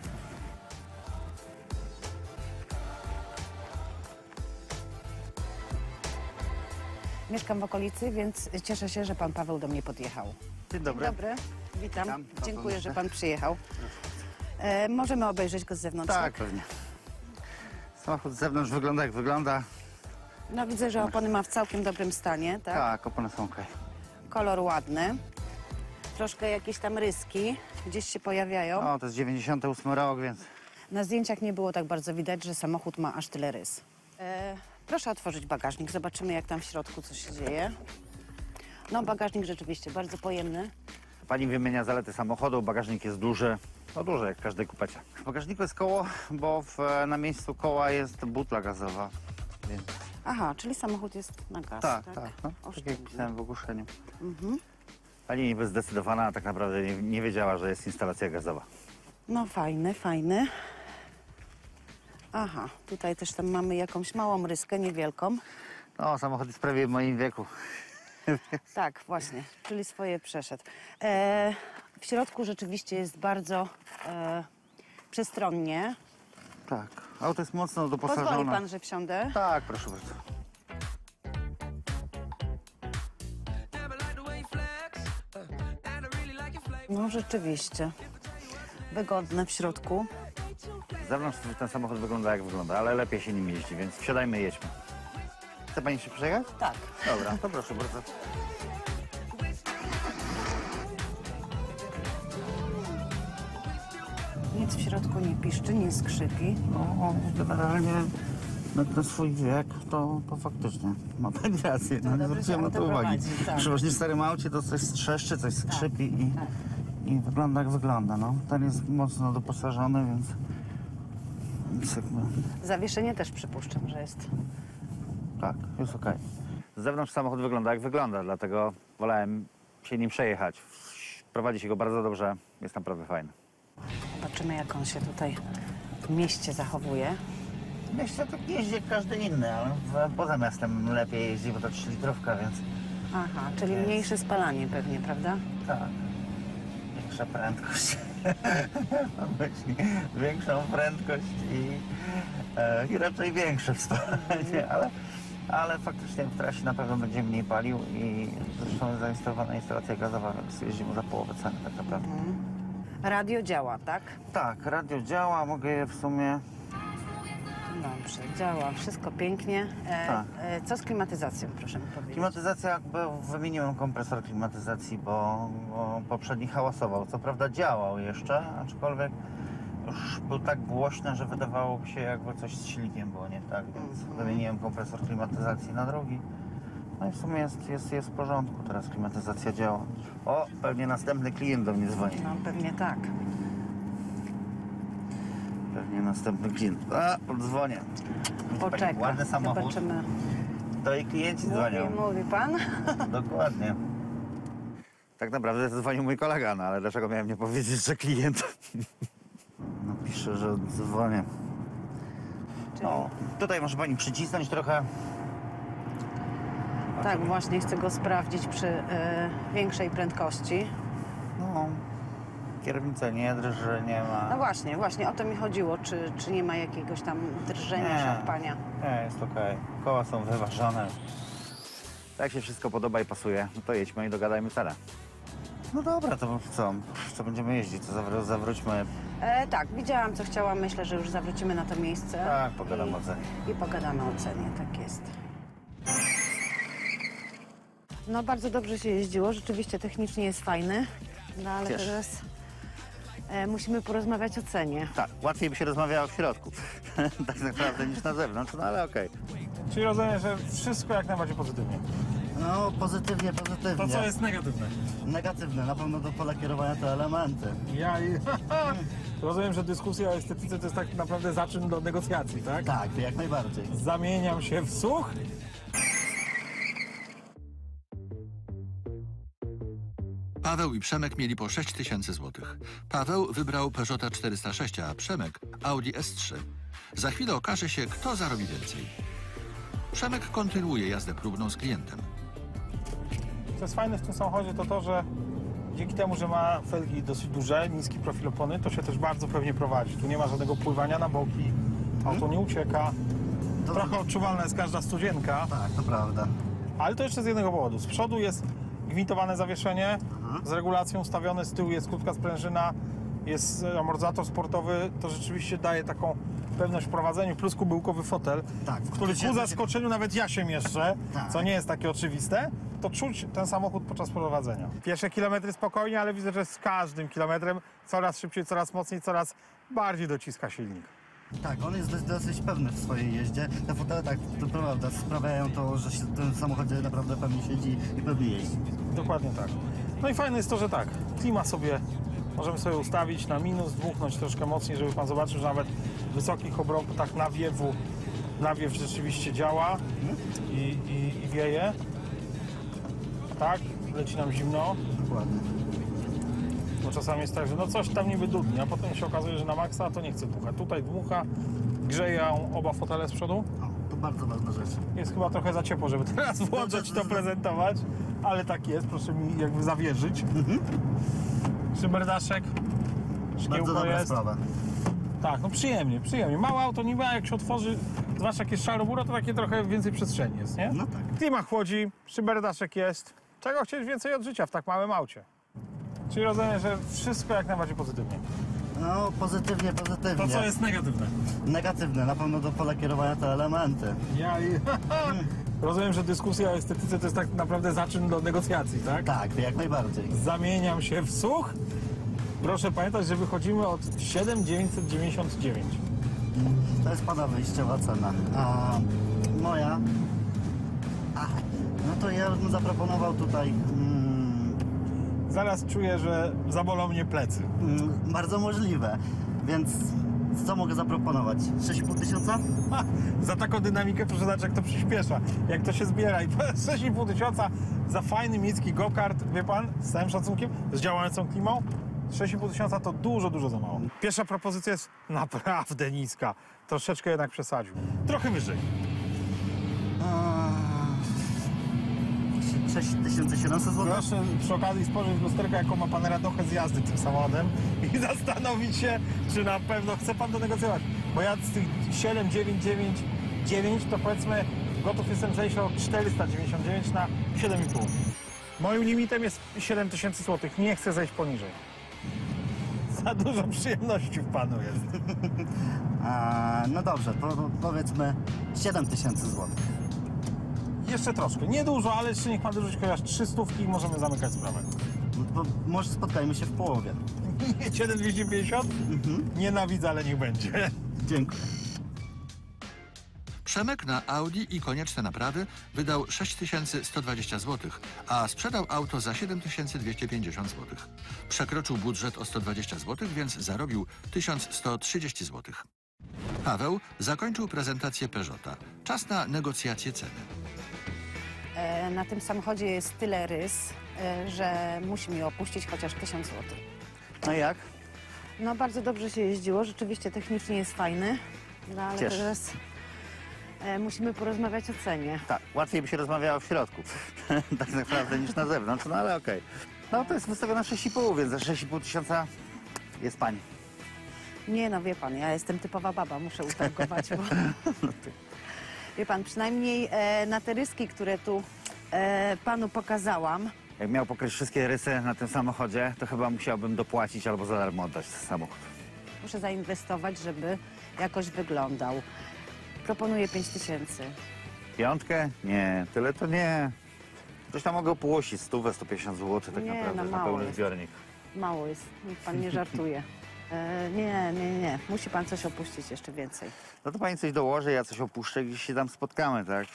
Speaker 8: Mieszkam w okolicy, więc cieszę się, że pan Paweł do mnie podjechał.
Speaker 7: Dzień dobry.
Speaker 8: Dzień dobry, witam.
Speaker 7: Witam.
Speaker 8: Dziękuję,
Speaker 7: Paweł.
Speaker 8: że pan przyjechał. E, możemy obejrzeć go z zewnątrz?
Speaker 7: Tak, pewnie.
Speaker 2: Samochód z zewnątrz wygląda jak wygląda.
Speaker 8: No widzę, że opony ma w całkiem dobrym stanie, tak?
Speaker 2: Tak, opony są okej.
Speaker 8: Kolor ładny. Troszkę jakieś tam ryski gdzieś się pojawiają.
Speaker 2: O, to jest dziewięćdziesiąty ósmy rok, więc...
Speaker 8: Na zdjęciach nie było tak bardzo widać, że samochód ma aż tyle rys. E, proszę otworzyć bagażnik, zobaczymy jak tam w środku coś się dzieje. No bagażnik rzeczywiście bardzo pojemny.
Speaker 2: Pani wymienia zalety samochodu, bagażnik jest duży. No duży, jak każdy kupecie. W bagażniku jest koło, bo w, na miejscu koła jest butla gazowa. Więc...
Speaker 8: Aha, czyli samochód jest na gaz,
Speaker 2: Tak,
Speaker 8: tak?
Speaker 2: tak. No, tak jak
Speaker 8: Oszczędny.
Speaker 2: pisałem w ogłoszeniu.
Speaker 8: Mhm.
Speaker 2: Pani niby zdecydowana, a tak naprawdę nie, nie wiedziała, że jest instalacja gazowa.
Speaker 8: No fajny, fajny. Aha, tutaj też tam mamy jakąś małą ryskę, niewielką.
Speaker 2: No, samochód jest prawie w moim wieku.
Speaker 8: Tak, właśnie, czyli swoje przeszedł. E, w środku rzeczywiście jest bardzo e, przestronnie.
Speaker 2: Tak, auto jest mocno doposażone.
Speaker 8: Pozwoli pan, że wsiądę?
Speaker 2: Tak, proszę bardzo.
Speaker 8: No rzeczywiście. Wygodne w środku.
Speaker 2: Z zewnątrz ten samochód wygląda jak wygląda, ale lepiej się nim jeździ, więc wsiadajmy i jedźmy. Chce pani się przejechać?
Speaker 8: Tak.
Speaker 2: Dobra, to proszę bardzo.
Speaker 8: Nic w środku nie piszczy, nie skrzypi.
Speaker 2: No, generalnie na, na swój wiek to, to faktycznie ma pani rację. No, nie
Speaker 8: dobrze
Speaker 2: zwróciłem
Speaker 8: się
Speaker 2: na to uwagi.
Speaker 8: prowadzi, tak.
Speaker 2: Przy właśnie starym aucie to coś strzeszczy, coś skrzypi i, i wygląda jak wygląda. No. Ten jest mocno doposażony, więc... więc jakby,
Speaker 8: Zawieszenie też przypuszczam, że jest.
Speaker 2: tak, jest okej. Z zewnątrz samochód wygląda jak wygląda, dlatego wolałem się nim przejechać. Prowadzi się go bardzo dobrze, jest naprawdę fajny.
Speaker 8: Zobaczymy, jak on się tutaj w mieście zachowuje.
Speaker 2: W mieście tak jeździ jak każdy inny, ale w, poza miastem lepiej jeździ, bo to trzylitrówka, więc
Speaker 8: Aha, czyli mniejsze spalanie pewnie, prawda?
Speaker 2: tak. Większa prędkość. Mam myśli większą prędkość i, e, i raczej większe wsparcie, ale, ale faktycznie w trasie na pewno będzie mniej palił i zresztą jest zainstalowana instalacja gazowa, więc jeździmy za połowę ceny tak naprawdę.
Speaker 8: Radio działa, tak?
Speaker 2: Tak, radio działa, mogę je w sumie...
Speaker 8: Dobrze, działa, wszystko pięknie. E,
Speaker 2: Tak.
Speaker 8: e, co z klimatyzacją, proszę mi powiedzieć?
Speaker 2: Klimatyzacja, jakby wymieniłem kompresor klimatyzacji, bo, bo poprzedni hałasował. Co prawda działał jeszcze, aczkolwiek już był tak głośny, że wydawało się, jakby coś z silnikiem było nie tak, więc wymieniłem kompresor klimatyzacji na drugi. No i w sumie jest, jest, jest w porządku, teraz klimatyzacja działa. O, pewnie następny klient do mnie dzwoni.
Speaker 8: No pewnie tak.
Speaker 2: Pewnie następny klient. A, dzwonię.
Speaker 8: Poczekaj,
Speaker 2: Ładny samochód.
Speaker 8: zobaczymy.
Speaker 2: To i klienci dzwonią.
Speaker 8: Mówi, mówi pan?
Speaker 2: Dokładnie. Tak naprawdę dzwonił mój kolega, no ale dlaczego miałem nie powiedzieć, że klient? No pisze, że dzwonię.
Speaker 8: Czyli...
Speaker 2: No, tutaj może pani przycisnąć trochę.
Speaker 8: Tak, właśnie chcę go sprawdzić przy e, większej prędkości.
Speaker 2: No, kierownica nie drży, nie ma.
Speaker 8: No właśnie, właśnie o to mi chodziło, czy, czy nie ma jakiegoś tam drżenia,
Speaker 2: Nie.
Speaker 8: szarpania.
Speaker 2: Nie, jest okej. Koła są wyważone. Jak się wszystko podoba i pasuje, no to jedźmy i dogadajmy cenę. No dobra, to co? Co będziemy jeździć? To zawró- zawróćmy.
Speaker 8: E, tak, widziałam co chciałam, myślę, że już zawrócimy na to miejsce.
Speaker 2: Tak, pogadamy
Speaker 8: I,
Speaker 2: o cenie.
Speaker 8: I pogadamy o cenie, tak jest. No bardzo dobrze się jeździło, rzeczywiście technicznie jest fajny, no ale
Speaker 2: Cieszę.
Speaker 8: teraz e, musimy porozmawiać o cenie.
Speaker 2: Tak, łatwiej by się rozmawiało w środku. Tak naprawdę niż na zewnątrz, no ale okej.
Speaker 3: Czyli rozumiem, że wszystko jak najbardziej pozytywnie.
Speaker 7: No, pozytywnie, pozytywnie.
Speaker 3: To co jest negatywne?
Speaker 7: Negatywne, na pewno do pola kierowania te elementy.
Speaker 3: Ja i... Rozumiem, że dyskusja o estetyce to jest tak naprawdę zaczyn do negocjacji, tak?
Speaker 7: Tak, jak najbardziej.
Speaker 3: Zamieniam się w słuch.
Speaker 1: Paweł i Przemek mieli po sześć tysięcy złotych. Paweł wybrał Peugeota czterysta sześć, a Przemek Audi S trzy. Za chwilę okaże się, kto zarobi więcej. Przemek kontynuuje jazdę próbną z klientem.
Speaker 3: Co jest fajne w tym samochodzie to to, że dzięki temu, że ma felgi dosyć duże, niski profil opony, to się też bardzo pewnie prowadzi. Tu nie ma żadnego pływania na boki, auto nie ucieka. Trochę odczuwalna jest każda studzienka,
Speaker 7: Tak, to prawda.
Speaker 3: ale to jeszcze z jednego powodu. Z przodu jest gwintowane zawieszenie z regulacją ustawione, z tyłu jest krótka sprężyna, jest amortyzator sportowy. To rzeczywiście daje taką pewność w prowadzeniu, plus kubełkowy fotel,
Speaker 7: Tak,
Speaker 3: w który ku
Speaker 7: siedzę-
Speaker 3: zaskoczeniu nawet ja się mieszczę,
Speaker 7: Tak.
Speaker 3: co nie jest takie oczywiste, to czuć ten samochód podczas prowadzenia. Pierwsze kilometry spokojnie, ale widzę, że z każdym kilometrem coraz szybciej, coraz mocniej, coraz bardziej dociska silnik.
Speaker 7: Tak, on jest dosyć, dosyć pewny w swojej jeździe. Te fotele, tak, to prawda, sprawiają to, że się w tym samochodzie naprawdę pewnie siedzi i pewnie jeździ.
Speaker 3: Dokładnie tak. No i fajne jest to, że tak, klima sobie możemy sobie ustawić na minus, dmuchnąć troszkę mocniej, żeby pan zobaczył, że nawet w wysokich obrotach nawiewu, nawiew rzeczywiście działa i, i, i wieje. Tak, leci nam zimno,
Speaker 7: Dokładnie.
Speaker 3: bo czasami jest tak, że no coś tam niby dudni, a potem się okazuje, że na maksa to nie chce dmuchać. Tutaj dmucha, grzeją oba fotele z przodu.
Speaker 7: O, to bardzo ważna rzecz.
Speaker 3: Jest chyba trochę za ciepło, żeby teraz włączać to prezentować, ale tak jest, proszę mi jakby zawierzyć. Szyberdaszek,
Speaker 7: Bardzo
Speaker 3: szkiełko
Speaker 7: dobra
Speaker 3: jest.
Speaker 7: sprawa.
Speaker 3: Tak, no przyjemnie, przyjemnie. Małe auto niby, a jak się otworzy, zwłaszcza jak jest szarobura, to takie trochę więcej przestrzeni jest, nie?
Speaker 7: No tak.
Speaker 3: Klima chłodzi, szyberdaszek jest. Czego chcieć więcej od życia w tak małym aucie? Czyli rozumiem, że wszystko jak najbardziej pozytywnie.
Speaker 7: No, pozytywnie,
Speaker 3: To
Speaker 7: pozytywnie.
Speaker 3: co jest negatywne?
Speaker 7: Negatywne, na pewno do pola kierowania te elementy.
Speaker 3: Ja i... Rozumiem, że dyskusja o estetyce to jest tak naprawdę zaczyn do negocjacji, tak?
Speaker 7: Tak, jak najbardziej.
Speaker 3: Zamieniam się w słuch. Proszę pamiętać, że wychodzimy od siedem tysięcy dziewięćset dziewięćdziesiąt dziewięć.
Speaker 7: To jest pana wyjściowa cena. A moja? Ach, no to ja bym zaproponował tutaj mm,
Speaker 3: Zaraz czuję, że zabolą mnie plecy.
Speaker 7: mm, bardzo możliwe, więc co mogę zaproponować? sześć i pół tysiąca?
Speaker 3: Ha, za taką dynamikę proszę zobaczyć, jak to przyspiesza, jak to się zbiera. I sześć i pół tysiąca za fajny miejski go-kart, wie pan, z całym szacunkiem, z działającą klimą, sześć i pół tysiąca to dużo, dużo za mało. Pierwsza propozycja jest naprawdę niska. Troszeczkę jednak przesadził. Trochę wyżej.
Speaker 7: sześć tysięcy siedemset złotych?
Speaker 3: Proszę przy okazji spojrzeć w lusterko, jaką ma pan radochę z jazdy tym samochodem i zastanowić się, czy na pewno chce pan to negocjować. Bo ja z tych siedem dziewięć dziewięć dziewięć to powiedzmy gotów jestem zejść o czterysta dziewięćdziesiąt dziewięć na siedem i pół. Moim limitem jest siedem tysięcy złotych. Nie chcę zejść poniżej. Za dużo przyjemności w panu jest.
Speaker 7: A, no dobrze, po, po, powiedzmy siedem tysięcy złotych.
Speaker 3: Jeszcze troszkę. Niedużo, ale jeszcze niech pan dorzuci chociaż trzy stówki i możemy zamykać sprawę.
Speaker 7: No to może spotkajmy się w połowie.
Speaker 3: siedem dwieście pięćdziesiąt? Nienawidzę, ale niech będzie.
Speaker 7: Dziękuję.
Speaker 1: Przemek na Audi i konieczne naprawy wydał sześć tysięcy sto dwadzieścia złotych, a sprzedał auto za siedem tysięcy dwieście pięćdziesiąt złotych. Przekroczył budżet o sto dwadzieścia złotych, więc zarobił tysiąc sto trzydzieści złotych. Paweł zakończył prezentację Peugeota. Czas na negocjację ceny.
Speaker 8: E, na tym samochodzie jest tyle rys, e, że musi mi opuścić chociaż tysiąc złotych.
Speaker 2: No i jak?
Speaker 8: No bardzo dobrze się jeździło, rzeczywiście technicznie jest fajny, no ale
Speaker 2: Cieszę.
Speaker 8: teraz e, musimy porozmawiać o cenie.
Speaker 2: Tak, łatwiej by się rozmawiało w środku, tak naprawdę, niż na zewnątrz, no ale okej. No to jest wystawione sześć i pół, więc za sześć i pół tysiąca jest pani.
Speaker 8: Nie no, wie pan, ja jestem typowa baba, muszę utargować, bo... Wie pan, przynajmniej e, na te ryski, które tu e, panu pokazałam,
Speaker 2: Jak miał pokryć wszystkie rysy na tym samochodzie, to chyba musiałbym dopłacić albo za darmo oddać ten samochód.
Speaker 8: muszę zainwestować, żeby jakoś wyglądał. Proponuję pięć tysięcy.
Speaker 2: Piątkę? Nie, tyle to nie. Coś tam mogę opłusić, stówę, sto pięćdziesiąt złotych tak
Speaker 8: Nie,
Speaker 2: naprawdę
Speaker 8: no
Speaker 2: na
Speaker 8: mało
Speaker 2: pełny
Speaker 8: jest.
Speaker 2: zbiornik.
Speaker 8: Mało jest, niech pan nie żartuje. E, nie, nie, nie, musi pan coś opuścić jeszcze więcej.
Speaker 2: No to pani coś dołoży, ja coś opuszczę i gdzieś się tam spotkamy, tak?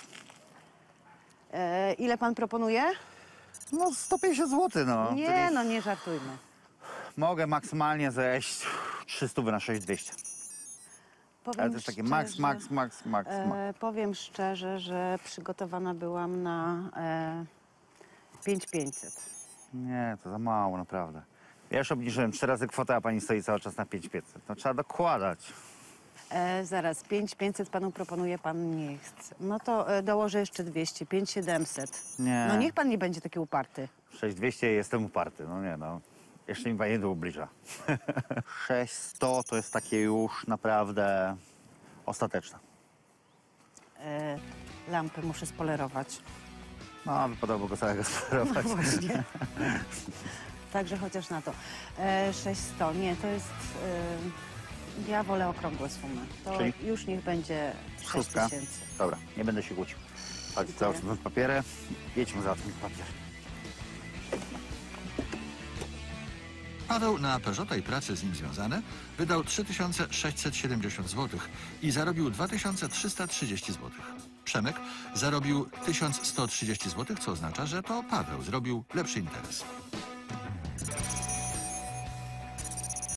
Speaker 8: E, ile pan proponuje?
Speaker 2: No sto pięćdziesiąt złotych, no.
Speaker 8: Nie,
Speaker 2: To
Speaker 8: no nie żartujmy.
Speaker 2: Mogę maksymalnie zejść trzysta na sześć tysięcy dwieście.
Speaker 8: Powiem
Speaker 2: Ale to jest takie max,
Speaker 8: szczerze,
Speaker 2: max, max, max, max.
Speaker 8: E, powiem szczerze, że przygotowana byłam na e, pięć tysięcy pięćset.
Speaker 2: Nie, to za mało, naprawdę. Ja już obniżyłem trzy razy kwotę, a pani stoi cały czas na pięć tysięcy pięćset. No trzeba dokładać.
Speaker 8: E, zaraz, pięć tysięcy pięćset panu proponuje, pan nie chce. No to e, dołożę jeszcze dwieście, pięć tysięcy siedemset.
Speaker 2: Nie.
Speaker 8: No niech pan nie będzie taki uparty.
Speaker 2: sześć tysięcy dwieście jestem uparty, no nie no. Jeszcze mi pani do ubliża. sześć sto to jest takie już naprawdę ostateczne.
Speaker 8: E, lampy muszę spolerować.
Speaker 2: No, wypadałoby go całego sterować.
Speaker 8: No właśnie. Także chociaż na to. E, sześćset, nie, to jest... Ja wolę okrągłe sumy. To
Speaker 9: Czyli?
Speaker 8: już niech będzie sześć
Speaker 9: Szóstka.
Speaker 8: tysięcy.
Speaker 9: Dobra, nie będę się kłócił. Chodź,
Speaker 8: Dziękuję.
Speaker 9: cały papiery. Jedźmy za tym papier.
Speaker 1: Paweł na Peugeota i prace z nim związane wydał trzy tysiące sześćset siedemdziesiąt złotych i zarobił dwa tysiące trzysta trzydzieści złotych. Przemek zarobił tysiąc sto trzydzieści złotych, co oznacza, że to Paweł zrobił lepszy interes.